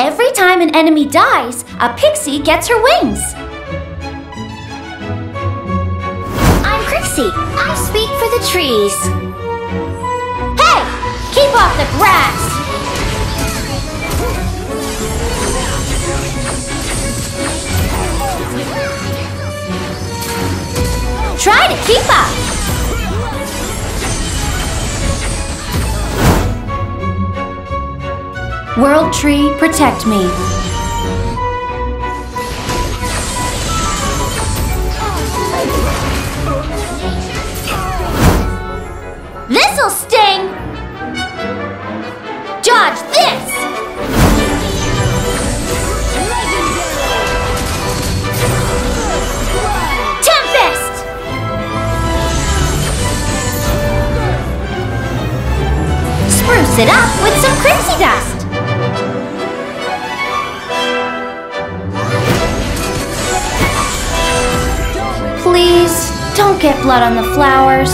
Every time an enemy dies, a pixie gets her wings. I'm Crixie. I speak for the trees. Hey! Keep off the grass! Try to keep up! World Tree, protect me. This'll sting! Dodge this! Tempest! Spruce it up with some Crixie dust! Please, don't get blood on the flowers.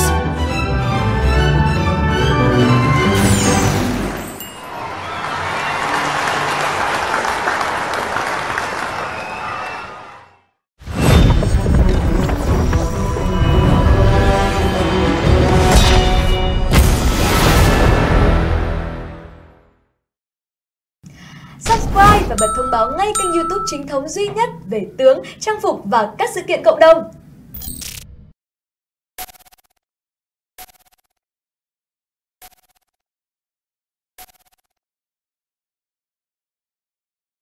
Subscribe và bật thông báo ngay kênh YouTube chính thống duy nhất về tướng, trang phục và các sự kiện cộng đồng.